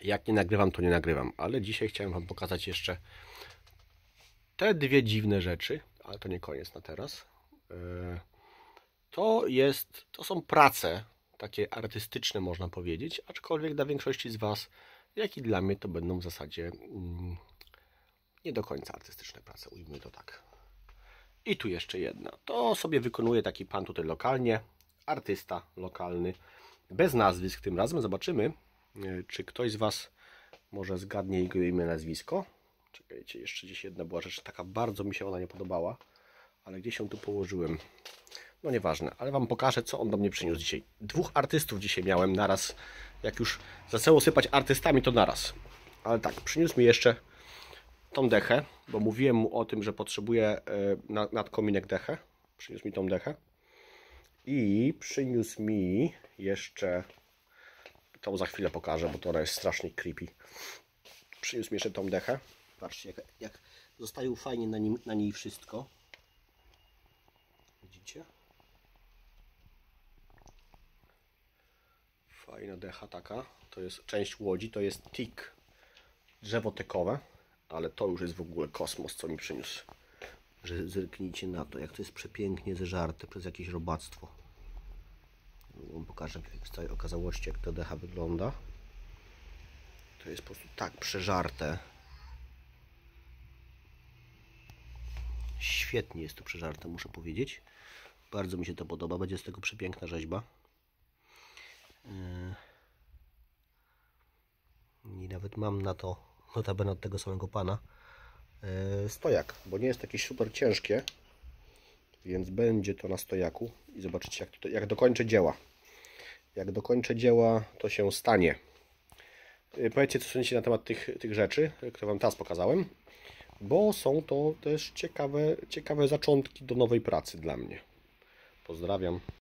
Jak nie nagrywam, to nie nagrywam. Ale dzisiaj chciałem Wam pokazać jeszcze te dwie dziwne rzeczy. Ale to nie koniec na teraz. To są prace takie artystyczne, można powiedzieć. Aczkolwiek dla większości z Was, jak i dla mnie, to będą w zasadzie nie do końca artystyczne prace. Ujmijmy to tak. I tu jeszcze jedna. To sobie wykonuje taki pan tutaj lokalnie. Artysta lokalny. Bez nazwisk tym razem. Zobaczymy, czy ktoś z Was może zgadnie jego imię, nazwisko. Czekajcie, jeszcze gdzieś jedna była rzecz, taka bardzo mi się ona nie podobała, ale gdzieś ją tu położyłem. No nieważne, ale Wam pokażę, co on do mnie przyniósł dzisiaj. Dwóch artystów dzisiaj miałem naraz. Jak już zaczęło sypać artystami, to naraz. Ale tak, przyniósł mi jeszcze tą dechę, bo mówiłem mu o tym, że potrzebuję nad kominek dechę. Przyniósł mi tą dechę. I przyniósł mi jeszcze... To za chwilę pokażę, bo to ona jest strasznie creepy. Przyniósł mi jeszcze tą dechę. Patrzcie, jak zostaje fajnie na niej wszystko. Widzicie? Fajna decha taka. To jest część łodzi, to jest teak. Drzewo tekowe. Ale to już jest w ogóle kosmos, co mi przyniósł. Że zerknijcie na to, jak to jest przepięknie zeżarte przez jakieś robactwo. Wam pokażę w całej okazałości, jak ta decha wygląda. To jest po prostu tak przeżarte. Świetnie jest to przeżarte, muszę powiedzieć. Bardzo mi się to podoba. Będzie z tego przepiękna rzeźba. I nawet mam na to, notabene od tego samego pana, stojak, bo nie jest takie super ciężkie. Więc będzie to na stojaku. I zobaczycie, jak dokończę dzieła. Jak dokończę dzieła, to się stanie. Powiedzcie, co sądzicie na temat tych rzeczy, które Wam teraz pokazałem. Bo są to też ciekawe zaczątki do nowej pracy dla mnie. Pozdrawiam.